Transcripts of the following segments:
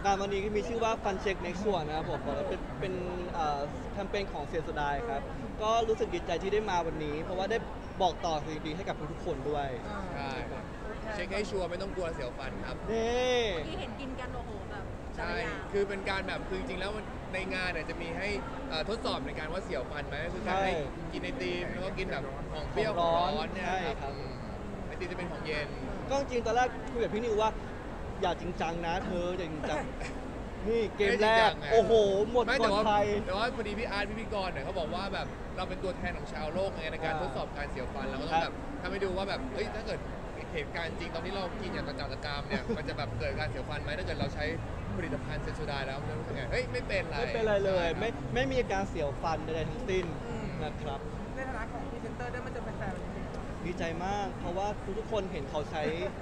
งานวันนี้ก็มีชื่อว่า Fun Check Next One นะครับผมเป็นแคมเปญของเซียนสดายครับก็รู้สึกดีใจที่ได้มาวันนี้เพราะว่าได้บอกต่อสิ่งดีให้กับทุกๆคนด้วยใช่เช็คให้ชัวร์ไม่ต้องกลัวเสียวฟันครับนี่ที่เห็นกินกันโอ้โหแบบใช่คือเป็นการแบบคือจริงๆแล้วในงานเนี่ยจะมีให้ทดสอบในการว่าเสียวฟันไหมคือการให้กินไอติมแล้วก็กินแบบของเปรี้ยวของร้อนเนี่ยครับไอติมจะเป็นของเย็นก็จริงตอนแรกคุยกับพี่นิวว่าอย่าจริงจังนะเธออย่าจริงจังนี่เกมแรกโอ้โหหมดก่อนใครแต่ว่าพอดีพี่อาร์ตพี่กรณ์เนี่ยเขาบอกว่าแบบเราเป็นตัวแทนของชาวโลกในการทดสอบการเสียวฟันเราก็ต้องแบบทำให้ดูว่าแบบเฮ้ยถ้าเกิดเหตุการณ์จริงตอนที่เรากินอย่างกระจัดกระจามเนี่ยมันจะแบบเกิดการเสียวฟันไหมถ้าเกิดเราใช้ผลิตภัณฑ์เซนโซไดแล้วมันจะรู้สึกไงเฮ้ยไม่เป็นไรเลยไม่มีอาการเสียวฟันใดๆทั้งสิ้นนะครับในฐานะของพรีเซนเตอร์ได้มาเจอแฟนๆดีใจมากเพราะว่าทุกคนเห็นเขาใช้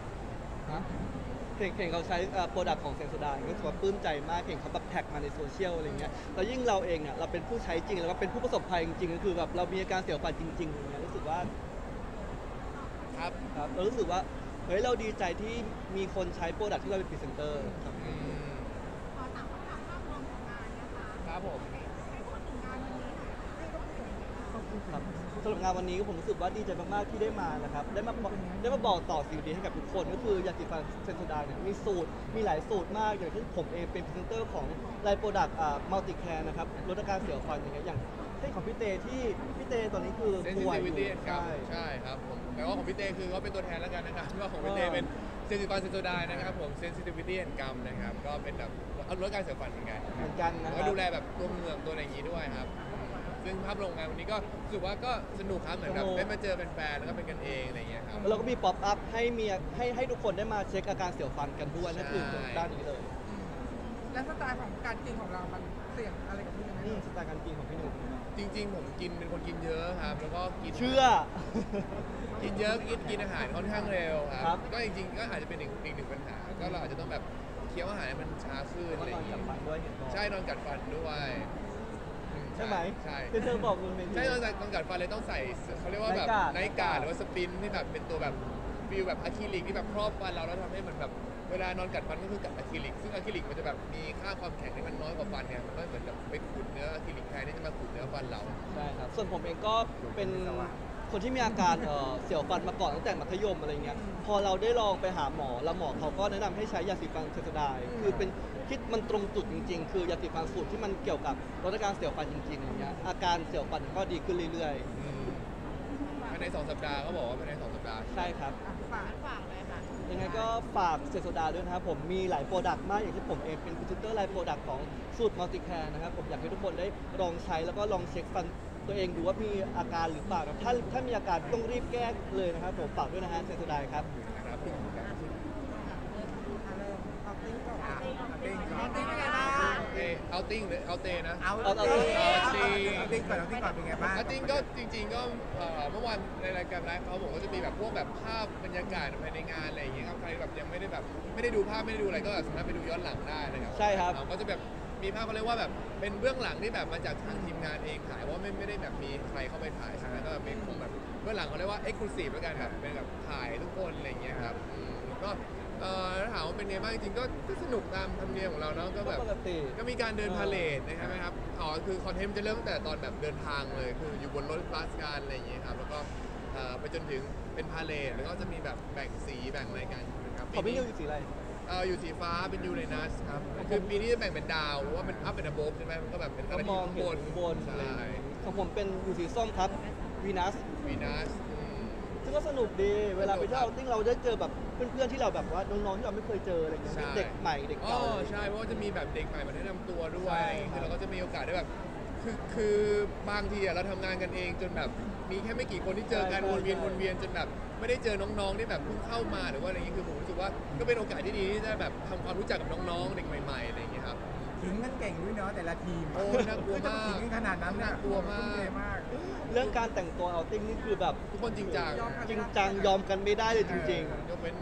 เห็นเขาใช้โปรดักต์ของเซนโซไดก็ถือว่าปลื้มใจมากเห็นเขาแบบแท็กมาในโซเชียลอะไรเงี้ยแล้วยิ่งเราเองเราเป็นผู้ใช้จริงแล้วก็เป็นผู้ประสบภัยจริงๆก็คือแบบเรามีอาการเสียวฟันจริงๆอย่างเงี้ยรู้สึกว่าครับเรารู้สึกว่าเฮ้ยเราดีใจที่มีคนใช้โปรดักต์ที่เราเป็นพรีเซนเตอร์ครับขอถามคำถามภาพรวมของงานนะคะครับผมให้พูดถึงงานวันนี้หน่อยครับสำหรับงานวันนี้ผมรู้สึกว่าดีใจมากๆที่ได้มานะครับได้มาบอกต่อสิ่งดีให้กับทุกคนก็คือยาสีฟันเซนโซไดเนี่ยมีสูตรมีหลายสูตรมากอย่างเช่นผมเองเป็นพรีเซนเตอร์ของไลน์โปรดักต์มัลติแคร์นะครับลดอาการเสียวฟันอย่างเงี้ยอย่างเช่นของพี่เตที่พี่เตตอนนี้คือป่วยอยู่ใช่ครับผมแปลว่าของพี่เตคือเขาเป็นตัวแทนแล้วกันนะครับว่าของพี่เตเป็นเซนซิฟันเซนโซไดนะครับผม sensitivity and gum นะครับก็เป็นแบบลดการเสียวฟันเหมือนกันนะก็ดูแลแบบตัวเมืองตัวอะไรอย่างนี้ด้วยครับซึ่งภาพรวมงานวันนี้ก็รู้สึกว่าก็สนุกครับเหมือนแบบได้มาเจอแฟนๆแล้วก็เป็นกันเองอะไรอย่างเงี้ยครับแล้วก็มีป๊อปอัพให้ทุกคนได้มาเช็คอาการเสียวฟันกันด้วยนั่นคือด้านนี้เลยและสไตล์ของการกินของเรามันเสี่ยงอะไรกับพี่ไหมสไตล์การกินของพี่หนุ่มจริงๆผมเป็นคนกินเยอะครับแล้วก็กินเชื่อกินเยอะกินอาหารค่อนข้างเร็วครับก็จริงๆก็อาจจะเป็นอีกหนึ่งปัญหาก็เราอาจจะต้องแบบเคี้ยวอาหารมันช้าขึ้นอะไรอย่างเงี้ยใช่นอนกัดฟันด้วยใช่ไหมใช่เธอบอกมันเป็นใช่ตอนกัดฟันเลยต้องใส่เขาเรียกว่าแบบไนท์การ์ดหรือว่าสปินที่แบบเป็นตัวแบบฟิลแบบอะคริลิกที่แบบครอบฟันเราแล้วทำให้มันแบบเวลานอนกัดฟันก็คือกัดอะคริลิกซึ่งอะคริลิกมันจะแบบมีค่าความแข็งที่มันน้อยกว่าฟันเนี่ยมันก็เหมือนแบบไปขูดเนื้ออะคริลิกแทนที่จะมาขูดเนื้อฟันเราใช่ครับส่วนผมเองก็เป็นคนที่มีอาการเสียวฟันมาก่อนตั้งแต่มัธยมอะไรเงี้ยพอเราได้ลองไปหาหมอแล้วหมอเขาก็แนะนำให้ใช้ยาสีฟันเซนโซไดคือเป็นคิดมันตรงจุดจริงๆคือยาสีฟันสูตรที่มันเกี่ยวกับลดอาการเสียวฟันจริงๆอย่างเงี้ยอาการเสียวฟันก็ดีขึ้นเรื่อยๆภายใน2 สัปดาห์ก็บอกว่าภายใน2 สัปดาห์ใช่ครับฝากเลยค่ะยังไงก็ฝากเซนโซไดด้วยนะครับผมมีหลายโปรดักต์มากอย่างที่ผมเองเป็นพรีเซนเตอร์ไลน์โปรดักต์ของสูตรมัลติแคร์นะครับผมอยากให้ทุกคนได้ลองใช้แล้วก็ลองเช็คฟันตัวเองดูว่ามีอาการหรือเปล่าถ้ามีอาการต้องรีบแก้เลยนะครับผมฝากด้วยนะฮะเซนโซไดครับเอาติ้งหรือเอาเตนะเอาติ้งก่อนเป็นไงบ้างเอาติ้งก็จริงๆก็เมื่อวานในรายการไลฟ์เขาบอกว่าจะมีแบบพวกแบบภาพบรรยากาศภายในงานอะไรอย่างเงี้ยครับใครแบบยังไม่ได้ดูภาพไม่ได้ดูอะไรก็สามารถไปดูย้อนหลังได้นะครับใช่ครับก็จะแบบมีภาพเขาเรียกว่าแบบเป็นเบื้องหลังที่แบบมาจากทางทีมงานเองถ่ายว่าไม่ได้แบบมีใครเข้าไปถ่ายใช่ไหมก็เป็นคงแบบเบื้องหลังเขาเรียกว่า exclusive แล้วกันครับเป็นแบบถ่ายทุกคนอะไรอย่างเงี้ยครับก็ถามว่าเป็นไงบ้างจริงๆก็สนุกตามธรรมเนียมของเราเนาะก็แบบก็มีการเดินพาเลทนะครับคือคอนเทนต์จะเริ่มตั้งแต่ตอนแบบเดินทางเลยคืออยู่บนรถบัสกันอะไรอย่างเงี้ยครับแล้วก็ไปจนถึงเป็นพาเลทแล้วก็จะมีแบบแบ่งสีแบ่งอะไรกันนะครับปีนี้อยู่สีอะไรอยู่สีฟ้าเป็นยูเรนัสครับคือปีนี้จะแบ่งเป็นดาวเพราะว่ามันอัพเป็นอะโบฟใช่ไหมมันก็แบบเป็นอะไรที่ข้างบนใช่ของผมเป็นอยู่สีส้มครับวีนัสซึ่งก็สนุกดีเวลาไปเที่ยวเอาติ้งเราได้เจอแบบเพื่อนๆที่เราแบบว่าน้องๆที่เราไม่เคยเจออะไรเงี้ยเด็กใหม่เด็กเก่าใช่เพราะว่าจะมีแบบเด็กใหม่มาแนะนำตัวด้วยคือเราก็จะมีโอกาสได้แบบคือบางทีเราทำงานกันเองจนแบบมีแค่ไม่กี่คนที่เจอกันวนเวียนจนแบบไม่ได้เจอน้องๆที่แบบเพิ่งเข้ามาหรือว่าอะไรอย่างนี้คือผมรู้สึกว่าก็เป็นโอกาสที่ดีที่จะแบบทำความรู้จักกับน้องๆเด็กใหม่ๆอะไรอย่างเงี้ยครับถึงกันเก่งด้วยเนาะแต่ละทีมโอ้น่ากลัวมากถึงขนาดนั้นน่ากลัวมากเรื่องการแต่งตัวเอาติ้งนี่คือแบบทุกคนจริงจังยอมกันไม่ได้เลยจริงๆยกเว้นนิว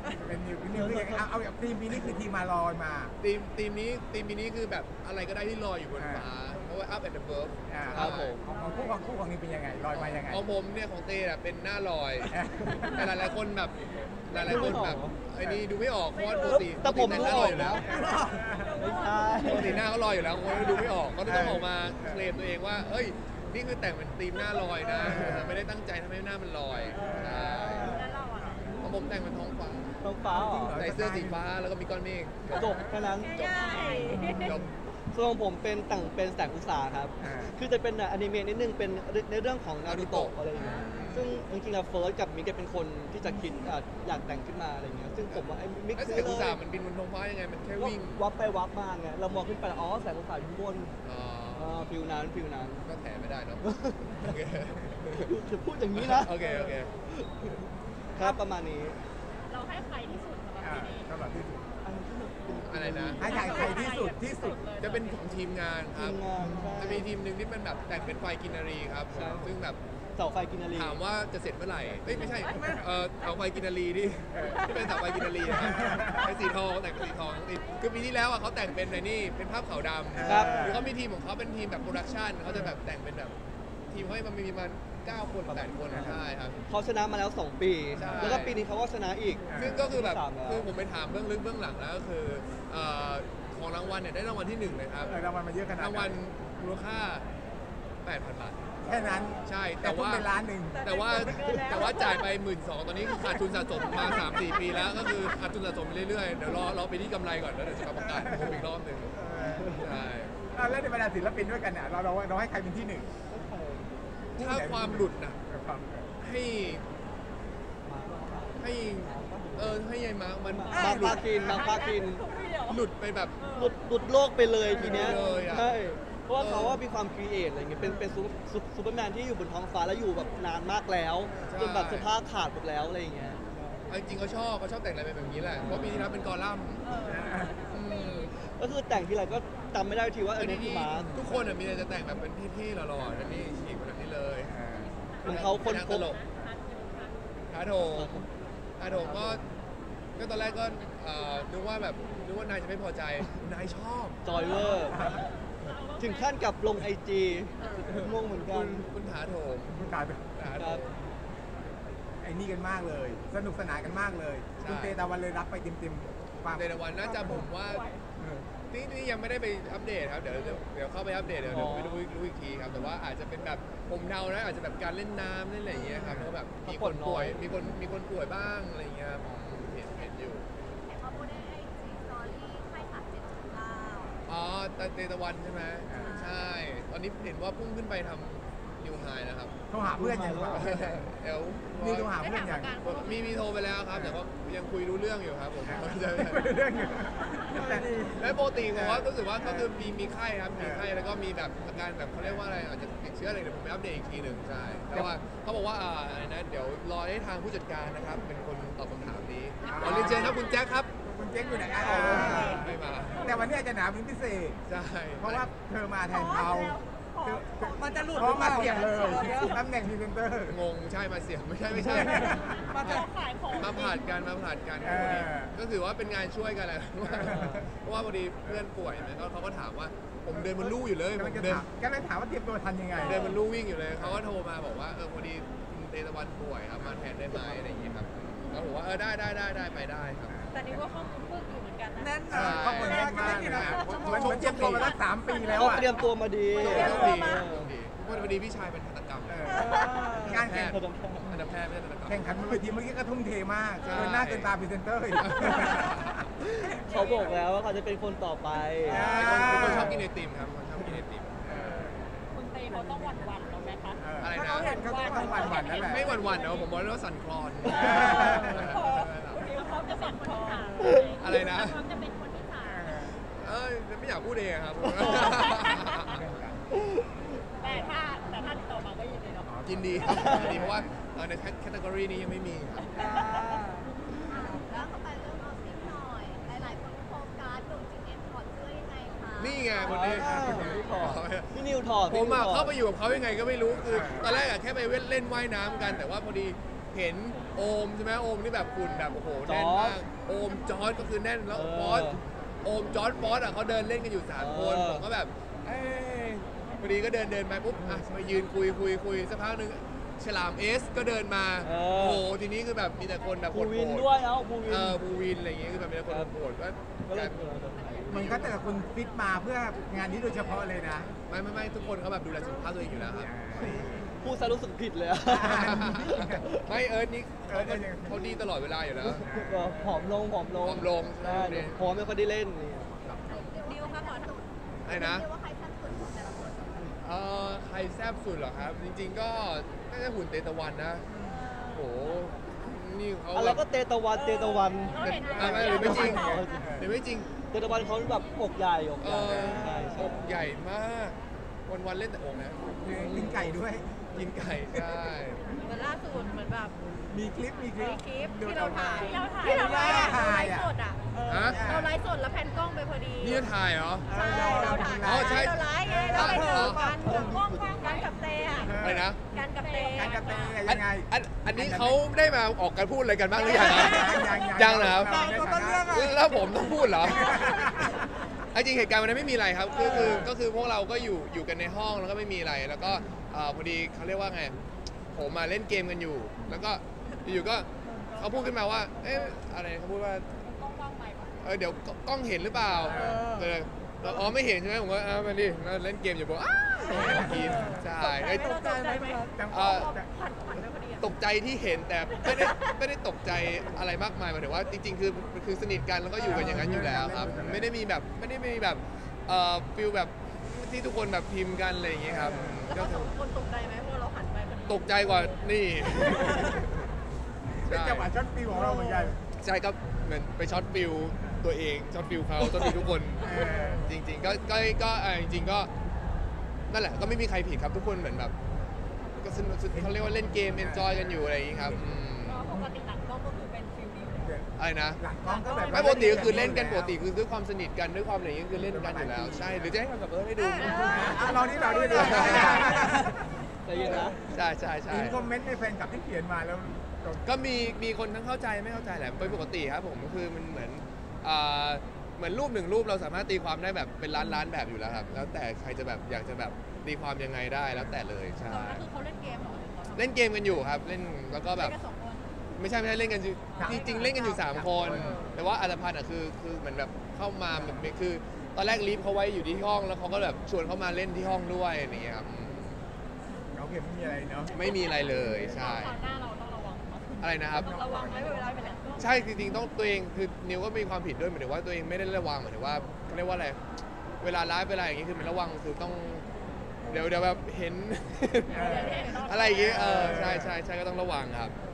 เป็นนิวคือยังไงเอาแบบทีมปีนี้คือทีมมาลอยมาทีมนี้คือแบบอะไรก็ได้ที่ลอยอยู่บนฟ้าเพราะว่า up and above ครับผมของคู่ของนี้เป็นยังไงลอยมายังไงของผมเนี่ยของเต้อะเป็นหน้าลอย แต่หลายๆคนแบบไอ้นี่ดูไม่ออกเพราะว่าปกติแต่ผมหดูน้าอลออยกอยู่แล้นะวไม่ใช่ปกติหน้าเขาลอยอยู่แล้วคนดูไม่ออกเขาต้องออกมาเคลมตัวเองว่าเอ้ยนี่คือแต่งเป็นธีมหน้าลอยนะไม่ได้ตั้งใจทำให้หน้ามันลอยใช่แล้วเราอ่ะของผมแต่งเป็นท้องฟ้าท้องฟ้าเหรอใส่เสื้อสีฟ้าแล้วก็มีก้อนเมฆจบแค่นั้นง่ายจบส่วนของผมเป็นแต่งเป็นแสงอุตสาหครับ คือจะเป็นอนิเมะนิดนึงเป็นในเรื่องของนารูโตะอะไรอย่างเงี้ย ซึ่งจริงๆอะเฟิร์สกับมิกเป็นคนที่จะคิดอยากแต่งขึ้นมาอะไรเงี้ย ซึ่งผมว่าไอ้มิกแล้วซื้แสอง เลอุตสาย ห์มันบินบนท้องฟ้ายังไงมันแค่ก็วิ่งวับไปวับมาไง เรามองขึ้นไปอ๋อแสงอุตสาหอยู่ข้างบนอ๋อฟิลนั้นฟิลนั้นก็แถไม่ได้เนาะโอเคจะพูดอย่างนี้นะโอเคโอเคครับประมาณนี้เราให้ใครที่สุดสำหรับที่นี้สำหรับที่สุดอันที่หนึ่งเป็นอะไรนะให้ใครที่สุดที่สุดจะเป็นของทีมงานคทีรับมงานใช่จะมีทีมหนึ่งที่เป็นแบบแต่งเป็นไฟกินนารีครับใช่ซึ่งแบบเสาไฟกินนารีถามว่าจะเสร็จเมื่อไหร่เอ้ยไม่ใช่เสาไฟกินนารีที่เป็นเสาไฟกินนารีนะครับเป็นสีทองแต่งเป็นสีทองคือปีที่แล้วอ่ะเขาแต่งเป็นในนี่เป็นภาพขาวดำครับหรือเขามีทีมของเขาเป็นทีมแบบโปรดักชันเขาจะแบบแต่งเป็นแบบทีมเขามันมีประมาณ9 คน8 คนใช่ครับเขาชนะมาแล้ว 2 ปีใช่แล้วก็ปีนี้เขาก็ชนะอีกซึ่งก็คือแบบสามแล้วคือผมไปถามเบื้องลึกเบื้องหลังแล้วก็คือของรางวัลเนี่ยได้รางวัลที่1เลยครับรางวัลมาเยอะขนาดรางวัลมูลค่า 8,000 บาทแค่นั้นใช่แต่ว่าเป็นล้านหนึ่งแต่ว่าจ่ายไป 12,000ตอนนี้คือขาดทุนสะสมมา 3-4 ปีแล้วก็คือขาดทุนสะสมไปเรื่อยๆเดี๋ยวรอไปที่กำไรก่อนแล้วเดี๋ยวจะมาประกาศผมอีกรอบหนึ่งใช่แล้วในบรรดาศิลปินด้วยกันเนี่ยเราให้ใครเป็นที่หนึ่งถ้าความหลุดนะให้ให้ยายมาร์คมันบางปากินบางปากินหลุดไปแบบหลุดโลกไปเลยทีเนี้ยหลุดเลยอะใช่เพราะว่าเขาว่ามีความครีเอทอะไรเงี้ยเป็นซูเปอร์แมนที่อยู่บนท้องฟ้าแล้วอยู่แบบนานมากแล้วจนแบบสภาพขาดหมดแล้วอะไรอย่างเงี้ยจริงๆเขาชอบแต่งอะไรแบบนี้แหละเพราะปีที่แล้วเป็นกอลัมน์มก็คือแต่งทีไรก็จำไม่ได้ทีว่าอันนี่นี้คือมาร์คทุกคนมีแต่จะแต่งแบบเป็นเท่ๆหล่อๆอันนี้ฉีกแบบนี้เลยเหมือนเขาคนนักพตบลกท้าโถก็ตอนแรกก็นึกว่านายจะไม่พอใจนายชอบจอยเวอร์ถึงขั้นกับลงไอจีงงเหมือนกันคุณถาโถมกลายเป็นถาโถครับมไอ้นี่กันมากเลย สนุกสนานกันมากเลยใช่คุณเตตะวันเลยรับไปเต็มๆความในรางวัลน่าจะผมว่านี่ยังไม่ได้ไปอัปเดตครับเดี๋ยวเข้าไปอัปเดตเดี๋ยวไปรู้อีกทีครับแต่ว่าอาจจะเป็นแบบผมเดานะอาจจะแบบการเล่นน้ำเล่นอะไรอย่างเงี้ยครับแล้วก็แบบมีคนป่วยมีคนป่วยบ้างอะไรอย่างเงี้ยครับเห็นอยู่แต่เขาพูดได้ไอจีสตอรี่ให้ขาด7.9 อ๋อเตตะวันใช่ไหมใช่ ตอนนี้เห็นว่าพุ่งขึ้นไปทำนิวไฮนะครับโทรหาเพื่อนยังเอลนี่โทรหาเพื่อนยังมีโทรไปแล้วครับ แต่ว่ายังคุยรู้เรื่องอยู่ครับผมเรื่องอยู่แต่และปกติผมว่ารู้สึกว่าก็คือมีไข้ครับมีไข้แล้วก็มีแบบอาการแบบเขาเรียกว่าอะไรอาจจะติดเชื้ออะไรเดี๋ยวผมไปอัปเดตอีกทีหนึ่งใช่แต่ว่าเขาบอกว่าอะไรนะเดี๋ยวรอให้ทางผู้จัดการนะครับเป็นคนตอบคำถามนี้ขอเรียนเชิญครับคุณแจ็คครับคุณเจ๊งอยู่ไหนอ่ะไม่มาแต่วันนี้อาจจะหนาวเป็นพิเศษใช่เพราะว่าเธอมาแทนเขามันจะหลุดเพราะมาเสียบเลยหรือเปล่าตำแหน่งพรีเซนเตอร์งงใช่มาเสียงไม่ใช่ไม่ใช่มันจะขายของมาผ่านกันพอดีก็ถือว่าเป็นงานช่วยกันแหละเพราะว่าพอดีเพื่อนป่วยนะเขาก็ถามว่าผมเดินบนลู่อยู่เลยกำผลังมจะเดินถามกำลังถามว่าเตรียมตัวทันยังไงเดินบนลู่วิ่งอยู่เลยเขาก็โทรมาบอกว่าพอดีคุณเตตะวันป่วยครับมาแทนได้ไหมอะไรอย่างเงี้ยครับก็บอกว่าได้ไปได้ครับแต่นี่ว่าข้อมูลปึกอยู่เหมือนกันนะแน่นข้อมูลแน่นมากนะเหมือนเตรียมตัวมาตั้ง3 ปีแล้วเขาอ่ะเตรียมตัวมาดีโชคดีพอดีพี่ชายเป็นทันตกรรมงานแพแข่ทงย์ทันตแพทย์ไม่ใช่ทันตกรรมแข่งขันบนเวทีเมื่อกี้ก็ทุ่มเทมากใช่เกินหน้าเกินตาพรีเซนเตอร์อีกเขาบอกแล้วว่าเขาจะเป็นคนต่อไปเป็นคนชอบกินไอติมครับชอบกินไอติมคุณเตเขาต้องหวั่นเราไหมคะอะไรนะเขาเห็นเขาก็หวั่นๆนั่นแหละไม่หวั่นๆนะผมบอกเลยว่าสั่นคลอนคุณเตเขาจะเป็นคนที่สามอะไรนะเขาจะเป็นคนที่สามไม่อยากพูดเองครับแต่ถ้าติดต่อมาก็ยินดีเนาะยินดีครับยินดีเพราะว่าในแคตตากรีนี้ยังไม่มีครับแล้วเข้าไปเรื่องออฟฟิศหน่อย หลายๆคนโฟกัสดูจริงเอ็นถอดเสื้อยังไงคะนี่ไงคนนี้พี่นิวถอดผมอะพี่นิวถอดเข้าไปอยู่กับเขายังไงก็ไม่รู้คือตอนแรกอะแค่ไปเล่นว่ายน้ำกัน แต่ว่าพอดีเห็นโอมใช่ไหมโอมนี่แบบคุณแบบโอ้โหจอร์จแน่นมากโอมจอร์จก็คือแน่นแล้วฟอสโอมจอร์จฟอสอ่ะเขาเดินเล่นกันอยู่3 คนผมก็แบบเอ้ยพอดีก็เดินไปปุ๊บอ่ะมายืนคุยสักพักหนึ่งฉลามเอสก็เดินมาโอ้โหทีนี้คือแบบมีแต่คนแบบภูโหวินดด้วยภูวินภูวินอะไรอย่างเงี้ยคือแบบมีแต่คนโหดก็ก็เลยมันก็แต่ละคนฟิตมาเพื่องานนี้โดยเฉพาะเลยนะไม่ทุกคนเขาแบบดูแลสุขภาพตัวเองอยู่แล้วครับพูดซะรู้สึกผิดเลยอะไม่เอิร์ธนี่เขาดีตลอดเวลาอยู่แล้วก็ผอมลงผอมลงใช่เดี๋ยวพอไม่ค่อยได้เล่นนี่ดิวค่ะขอถามไอ้นะเรียกว่าใครสั้นสุดของแต่ละคนใครแซ่บสุดเหรอครับ จริงๆก็น่าจะหุ่นเตตะวันนะโหนี่เขาอะไรก็เตตะวันไม่หรือไม่จริงหรือไม่จริงเตตะวันเขาแบบอกใหญ่ใช่อกใหญ่มากวันๆเล่นแต่อกนะกินไก่ด้วยกินไก่ใช่เหมือนล่าสุดเหมือนแบบมีคลิปมีคลิปดูที่เราถ่ายที่เราเราไลถ่ายฟ์สดอ่ะฮะเราไลฟ์สดแล้วแผ่นกล้องไปพอดีนี่จะถ่ายเหรอใช่เราถ่ายอ๋อใช่เราไลฟ์ไงเราไปเจอกันกับกล้องกันกับเตะอะไรนะกันกับเตะการกระเตยยังไงอันนี้เขาได้มาออกการพูดอะไรกันบ้างหรือยังนะ ยังนะครับ แล้วผมต้องพูดเหรอ จริงเหตุการณ์วันนั้นไม่มีอะไรครับก็คือพวกเราก็อยู่กันในห้องแล้วก็ไม่มีอะไรแล้วก็พอดีเขาเรียกว่าไงผมมาเล่นเกมกันอยู่ แล้วก็อยู่ๆก็เขาพูดขึ้นมาว่าเอ๊ะอะไรเขาพูดว่าเดี๋ยวกล้องเห็นหรือเปล่าแล้วอ๋อไม่เห็นใช่ไหมผมก็มาดิเราเล่นเกมอยู่บอกกินใช่ตกใจไหมตกใจที่เห็นแต่ไม่ได้ตกใจอะไรมากมายหมายถึงว่าจริงๆคือสนิทกันแล้วก็อยู่กันอย่างนั้นอยู่แล้วครับไม่ได้มีแบบฟิลแบบที่ทุกคนแบบพิมพ์กันอะไรอย่างเงี้ยครับแล้วก็คนตกใจไหมเพราะเราหันไปพอดีตกใจกว่านี่เป็นจังหวะช็อตฟิวของเราเหมือนกันใช่ครับเหมือนไปช็อตฟิลตัวเองช็อตฟิลเขาช็อตฟิลทุกคน จริงๆก็จริงๆก็นั่นแหละก็ไม่มีใครผิดครับทุกคนเหมือนแบบก็สนุกเขาเรียกว่าเล่นเกมเอนจอยกันอยู่อะไรอย่างงี้ครับปกติตัดกล้องก็คือเป็นฟิลนี้อะไรนะหลังกล้องก็แบบไม่ปกติก็คือเล่นกันปกติคือด้วยความสนิทกันด้วยความอะไรอย่างงี้คือเล่นกันอยู่แล้วใช่หรือจะให้ทำกับให้ดูลองนี่ดูใจเย็นนะใช่ใช่ใช่มีคอมเมนต์ในแฟนคลับที่เขียนมาแล้วก็มีคนทั้งเข้าใจไม่เข้าใจแหละเป็นปกติครับผมก็คือมันเหมือนรูปหนึ่งรูปเราสามารถตีความได้แบบเป็นล้านแบบอยู่แล้วครับแล้วแต่ใครจะแบบอยากจะแบบตีความยังไงได้แล้วแต่เลยใช่ตอนนั้นคือเขาเล่นเกมเหรอเล่นเกมกันอยู่ครับเล่นแล้วก็แบบแค่2 คนไม่ใช่เล่นกันอยู่จริงๆเล่นกันอยู่3 คน แต่ว่าอัตภัณฑ์คือเหมือนแบบเข้ามาแบบคือตอนแรกลีฟเขาไว้อยู่ที่ห้องแล้วเขาก็แบบชวนเขามาเล่นที่ห้องด้วยอย่างเงี้ยครับเขาเก็บไม่มีอะไรเนาะไม่มีอะไรเลยใช่คราวหน้าเราต้องระวังอะไรนะครับระวังไหมเวลาไปไหนใช่จริงๆต้องตัวเองคือนิวก็มีความผิดด้วยหมายถึงว่าตัวเองไม่ได้ระวังหมายถึงว่าเขาเรียกว่าอะไรเวลาไลฟ์เวลาอย่างงี้คือมันระวังคือต้องเดี๋ยวแบบเห็น อะไรอย่างงี้ใช่ก็ต้องระวังครับ